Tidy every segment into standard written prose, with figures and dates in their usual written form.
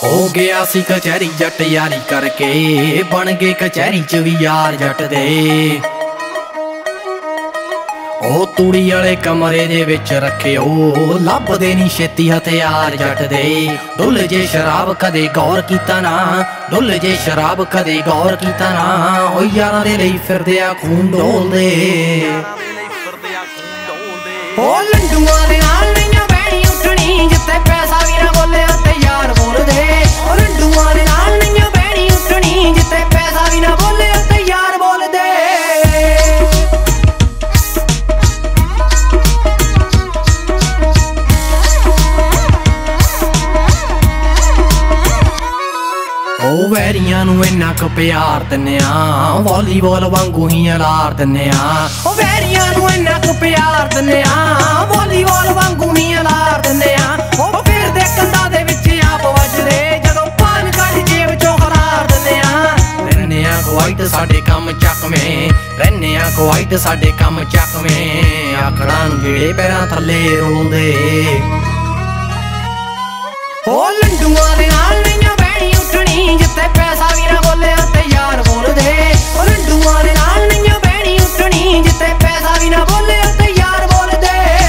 हो गया सी कचहरी जट यारी करके बन गए कचहरी च भी यार जट दे। ओ तूड़ी वाले कमरे दे विच रखे ओ लभदे नी छेती हथियार जट दे। डुल जे शराब कदे गौर कीता ना, डुल जे शराब कदे गौर कीता ना, ओ यारां दे लई फिरदे आ खून डोलदे। ओ लंडूआं दे नाल नईं बैणी उठणी जिथे पैसा भी ना बोले ते यार बोलदे। ओ लंडूआं दे नाल नईं बैणी उठणी जिथे पैसा भी ना बोले ते यार बोलदे। ओ वैरियां नूं इन्ना क प्यार दिन्ने आ, वॉलीबॉल वांगू ही अलार दिन्ने आ। ओ वैरियां नूं इन्ना क प्यार दिन्ने आ, वॉलीबॉल वांगू ही अलार दिन्ने आ। ओ फिर दे कंधा दे विच आप वजदे जदों पान कढ जेब चों खलार दिन्ने आ। रहने आ कुवाइट साडे कम चकवें, रहने आ कुवाइट साडे कम चकवें, आकड़ां नूं जेड़े पैरां थल्ले रोलदे। ओ लंडूआं दे नाल नईं बैणी उठणी जिथे पैसा भी ना बोले ते यार बोलदे। ओ लंडूआं दे नाल नईं बैणी उठणी जिथे पैसा भी ना बोले ते यार बोलदे।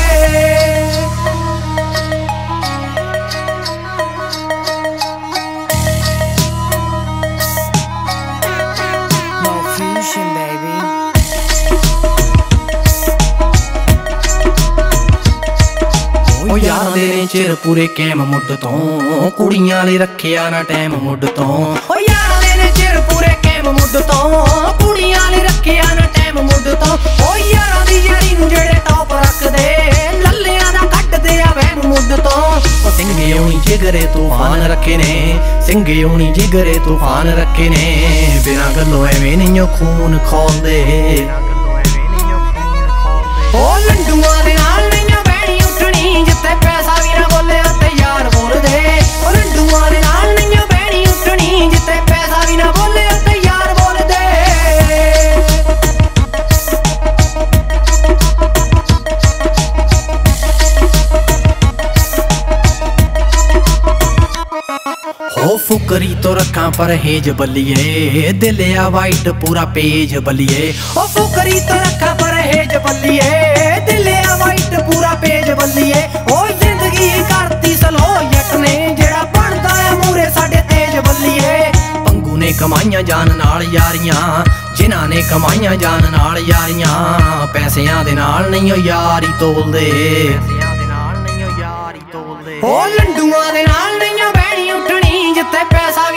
Fusion, baby. ओ यारां दे ने चिर पूरे कैम मुੱਢ ਤੋਂ ਕੁੜੀਆਂ ਲਈ ਰੱਖਿਆ ਨਾ ਟਾਈਮ ਮੁੱਢ ਤੋਂ। ओ यारां दे ने चिर पूरे कैम ਮੁੱਢ ਤੋਂ ਕੁੜੀਆਂ ਲਈ ਰੱਖਿਆ ਨਾ ਟਾਈਮ ਮੁੱਢ ਤੋਂ। ओ यारां ਦੀ ਯਾਰੀ ਨੂੰ ਜਿਹੜੇ ਟੌਪ ਰੱਖਦੇ ਲੱਲਿਆਂ ਦਾ ਕੱਢਦੇ ਆ ਵਹਿਮ ਮੁੱਢ ਤੋਂ। ओ ਸਿੰਘੇ ਹੋਣੀ ਜਿਗਰੇ ਤੂਫਾਨ ਰੱਖੇ ਨੇ, ਸਿੰਘੇ ਹੋਣੀ ਜਿਗਰੇ ਤੂਫਾਨ ਰੱਖੇ ਨੇ, ਬਿਨਾਂ ਗੱਲੋਂ ਐਵੇਂ ਨਹੀਂ ਖੂਨ ਖੋਲਦੇ। ओ लंडूआं दे नाल नईं बैणी उठणी जिथे पैसा भी ना बोले ते यार बोलदे। ओ लंडूआं दे नाल नईं बैणी उठणी जिथे पैसा भी ना बोले ते यार बोलदे। हो फुकरी तो रखा परहेज बल्लिए, दिल आ वाइट पूरा पेज बल्लिए। ओ फुकरी तो रखा परहेज बल्लिए, दिल आ वाइट पूरा पेज बल्लिए। ओ जिंदगी करती सलो जट ने जेड़ा बनदा है मूरे साडे तेज बल्लिए। पंगू ने कमाइयां जान नाल यारियां, जिन्हां ने कमाइयां जान नाल यारियां, पैसिਆਂ दे नाल नहीं यारी तोलदे। ओ लंडूआं दे नाल नहीं बैणी उठणी जिथे पैसा